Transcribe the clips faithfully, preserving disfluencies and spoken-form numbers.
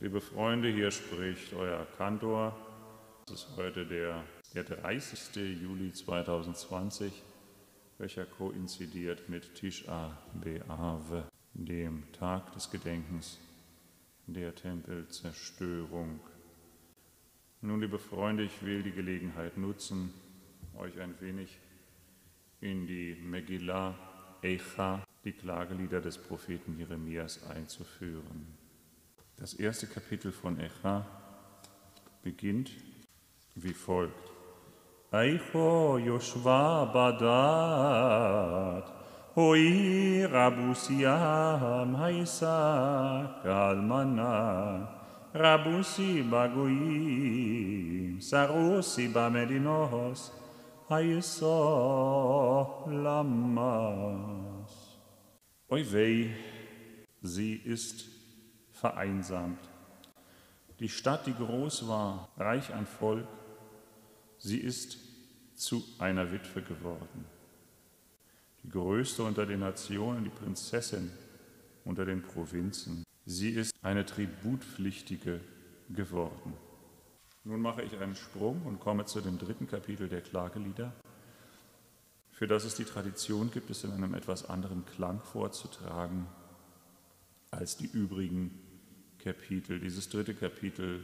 Liebe Freunde, hier spricht euer Kantor. Es ist heute der, der dreißigste Juli zweitausendzwanzig, welcher koinzidiert mit Tisha B'Av, dem Tag des Gedenkens der Tempelzerstörung. Nun, liebe Freunde, ich will die Gelegenheit nutzen, euch ein wenig in die Megillah Eicha, die Klagelieder des Propheten Jeremias, einzuführen. Das erste Kapitel von Eicha beginnt wie folgt. Eicho Yoshva Badat, Hoi Rabusiam Haisa Kalmana, Rabusi Bagoim, Sarusi Bamedinos, Haisa Lamas. Oi weh, sie ist vereinsamt. Die Stadt, die groß war, reich an Volk, sie ist zu einer Witwe geworden. Die größte unter den Nationen, die Prinzessin unter den Provinzen. Sie ist eine Tributpflichtige geworden. Nun mache ich einen Sprung und komme zu dem dritten Kapitel der Klagelieder, für das es die Tradition gibt, es in einem etwas anderen Klang vorzutragen als die übrigen Kapitel. Dieses dritte Kapitel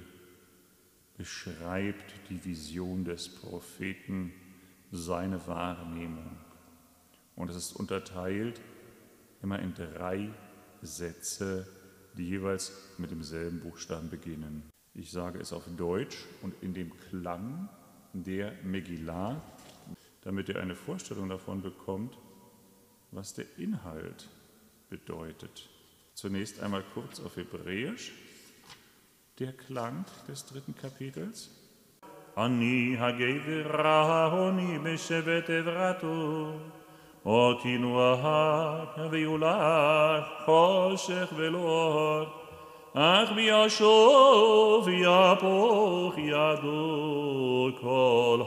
beschreibt die Vision des Propheten, seine Wahrnehmung. Und es ist unterteilt immer in drei Sätze, die jeweils mit demselben Buchstaben beginnen. Ich sage es auf Deutsch und in dem Klang der Megillah, damit ihr eine Vorstellung davon bekommt, was der Inhalt bedeutet. Zunächst einmal kurz auf Hebräisch, der Klang des dritten Kapitels. Ani hagevira honi beshevet evrato, oti nuahak viulach choshech velor, ach viashov yapoch yado kol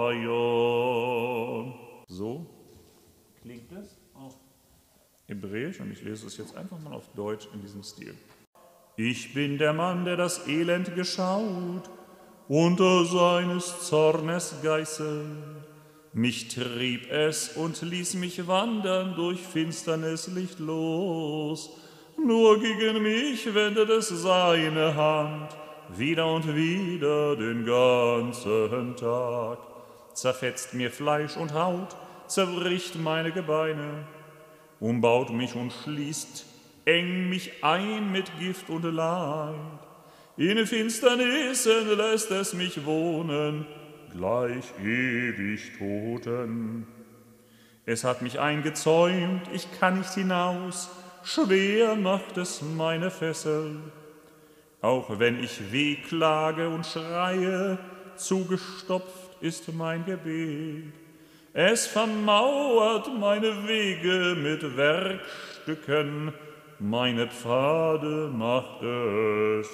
hayom. So klingt es auf Hebräisch, und ich lese es jetzt einfach mal auf Deutsch in diesem Stil. Ich bin der Mann, der das Elend geschaut, unter seines Zornes Geißel. Mich trieb es und ließ mich wandern durch finsternes Licht los. Nur gegen mich wendet es seine Hand, wieder und wieder den ganzen Tag. Zerfetzt mir Fleisch und Haut, zerbricht meine Gebeine, umbaut mich und schließt eng mich ein mit Gift und Leid. In Finsternissen lässt es mich wohnen, gleich ewig Toten. Es hat mich eingezäumt, ich kann nicht hinaus, schwer macht es meine Fessel. Auch wenn ich wehklage und schreie, zugestopft ist mein Gebet. Es vermauert meine Wege mit Werkstücken, meine Pfade macht es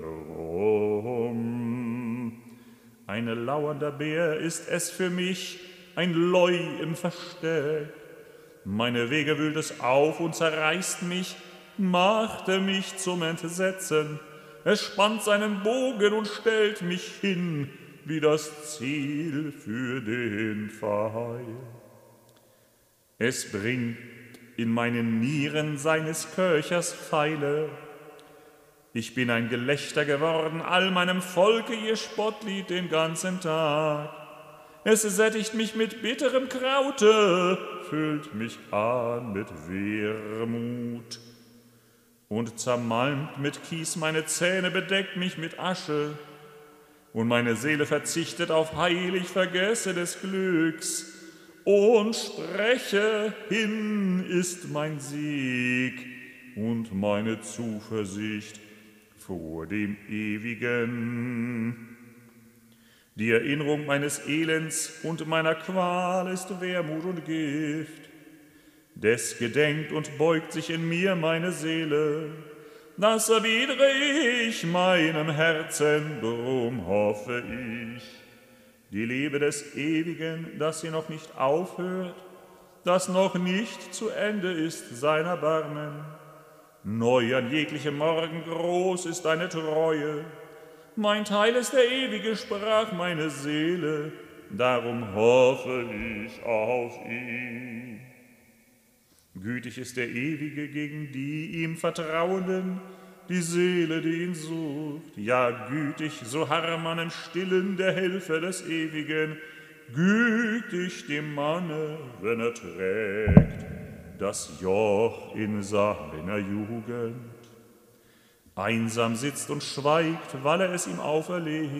krumm. Ein lauernder Bär ist es für mich, ein Leu im Versteck. Meine Wege wühlt es auf und zerreißt mich, machte mich zum Entsetzen. Es spannt seinen Bogen und stellt mich hin, wie das Ziel für den Pfeil. Es bringt in meinen Nieren seines Köchers Pfeile. Ich bin ein Gelächter geworden, all meinem Volke ihr Spottlied den ganzen Tag. Es sättigt mich mit bitterem Kraute, füllt mich an mit Wermut und zermalmt mit Kies meine Zähne, bedeckt mich mit Asche. Und meine Seele verzichtet auf heilig vergessenes Glücks und spreche, hin ist mein Sieg und meine Zuversicht vor dem Ewigen. Die Erinnerung meines Elends und meiner Qual ist Wermut und Gift. Des gedenkt und beugt sich in mir meine Seele. Das erwidere ich meinem Herzen, drum hoffe ich. Die Liebe des Ewigen, dass sie noch nicht aufhört, dass noch nicht zu Ende ist sein Erbarmen. Neu an jeglichem Morgen groß ist deine Treue. Mein Teil ist der Ewige, sprach meine Seele, darum hoffe ich auf ihn. Gütig ist der Ewige gegen die ihm Vertrauenden, die Seele, die ihn sucht. Ja, gütig, so harr man im Stillen der Helfer des Ewigen, gütig dem Manne, wenn er trägt das Joch in seiner Jugend. Einsam sitzt und schweigt, weil er es ihm auferlegt.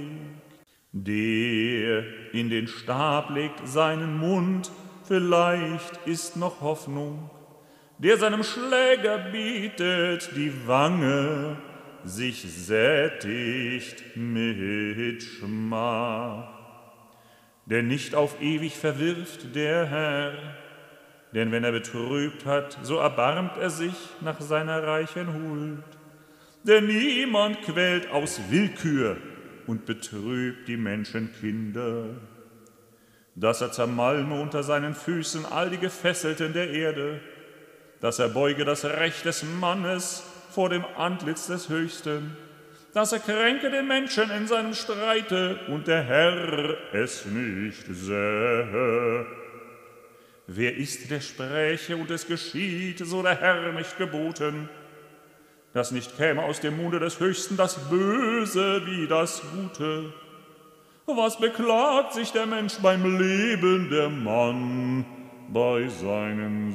Der in den Stab legt seinen Mund, vielleicht ist noch Hoffnung. Der seinem Schläger bietet die Wange, sich sättigt mit Schmach. Der nicht auf ewig verwirft der Herr, denn wenn er betrübt hat, so erbarmt er sich nach seiner reichen Huld. Denn niemand quält aus Willkür und betrübt die Menschenkinder. Dass er zermalme unter seinen Füßen all die Gefesselten der Erde, dass er beuge das Recht des Mannes vor dem Antlitz des Höchsten, dass er kränke den Menschen in seinem Streite und der Herr es nicht sähe. Wer ist, der spräche und es geschieht, so der Herr nicht geboten, dass nicht käme aus dem Munde des Höchsten das Böse wie das Gute. Was beklagt sich der Mensch beim Leben, der Mann bei seinen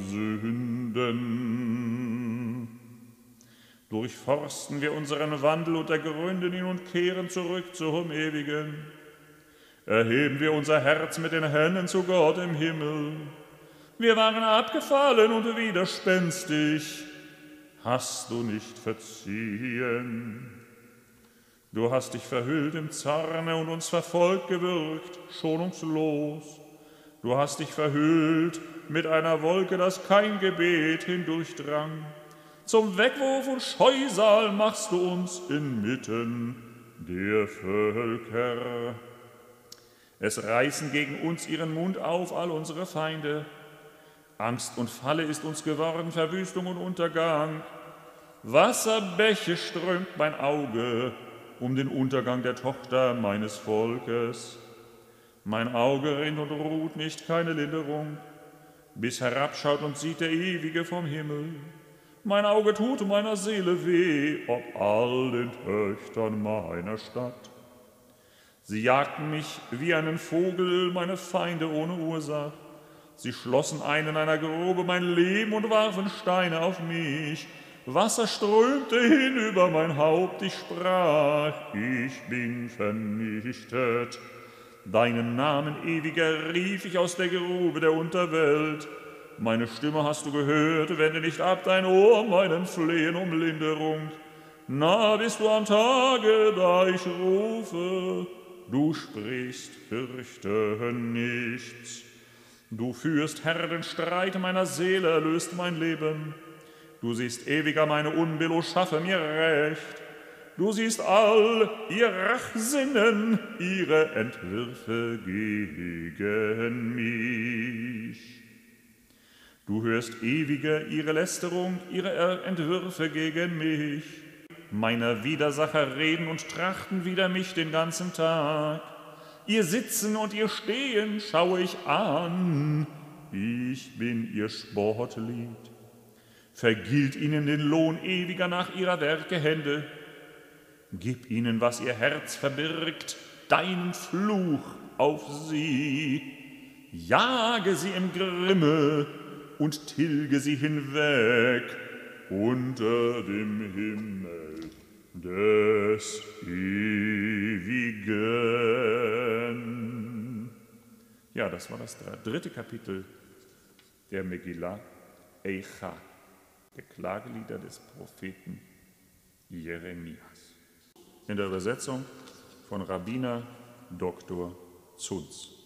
Sünden? Durchforsten wir unseren Wandel und ergründen ihn und kehren zurück zum Ewigen. Erheben wir unser Herz mit den Händen zu Gott im Himmel. Wir waren abgefallen und widerspenstig. Hast du nicht verziehen? Du hast dich verhüllt im Zorne und uns verfolgt gewürgt, schonungslos. Du hast dich verhüllt mit einer Wolke, dass kein Gebet hindurchdrang. Zum Wegwurf und Scheusal machst du uns inmitten der Völker. Es reißen gegen uns ihren Mund auf all unsere Feinde. Angst und Falle ist uns geworden, Verwüstung und Untergang. Wasserbäche strömt mein Auge um den Untergang der Tochter meines Volkes. Mein Auge rinnt und ruht nicht, keine Linderung, bis herabschaut und sieht der Ewige vom Himmel. Mein Auge tut meiner Seele weh, ob all den Töchtern meiner Stadt. Sie jagten mich wie einen Vogel, meine Feinde ohne Ursache. Sie schlossen ein in einer Grube mein Leben und warfen Steine auf mich. Wasser strömte hin über mein Haupt, ich sprach, ich bin vernichtet. Deinen Namen, Ewiger, rief ich aus der Grube der Unterwelt. Meine Stimme hast du gehört, wende nicht ab dein Ohr meinem Flehen um Linderung. Nah bist du am Tage, da ich rufe, du sprichst, fürchte nichts. Du führst, Herr, den Streit meiner Seele, erlöst mein Leben. Du siehst, Ewiger, meine Unbill, o schaffe mir Recht. Du siehst all ihr Rachsinnen, ihre Entwürfe gegen mich. Du hörst, Ewiger, ihre Lästerung, ihre Entwürfe gegen mich. Meiner Widersacher reden und trachten wider mich den ganzen Tag. Ihr Sitzen und ihr Stehen schaue ich an, ich bin ihr Spottlied. Vergilt ihnen den Lohn, Ewiger, nach ihrer Werke Hände. Gib ihnen, was ihr Herz verbirgt, deinen Fluch auf sie. Jage sie im Grimme und tilge sie hinweg unter dem Himmel des Ewigen. Ja, das war das dritte Kapitel der Megillah Eicha, der Klagelieder des Propheten Jeremias. In der Übersetzung von Rabbiner Doktor Zunz.